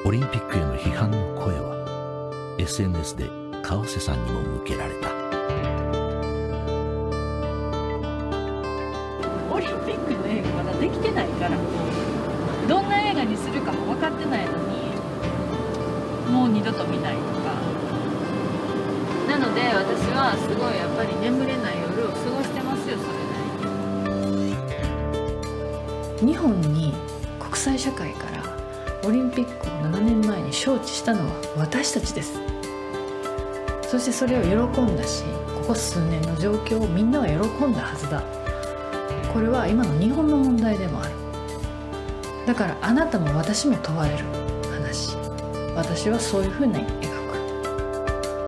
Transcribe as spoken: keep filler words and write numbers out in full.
オリンピックへの批判の声は エスエヌエス で川瀬さんにも向けられた。 オリンピックの映画まだできてないから、どんな映画にするかも分かってないのにもう二度と見ないとか。なので私はすごいやっぱり眠れない夜を過ごしてますよ。それなりに日本に国際社会からオリンピックをななねんまえに招致したのは私たちです。そしてそれを喜んだし、ここ数年の状況をみんなは喜んだはずだ。これは今の日本の問題でもある。だからあなたも私も問われる話。私はそういうふうに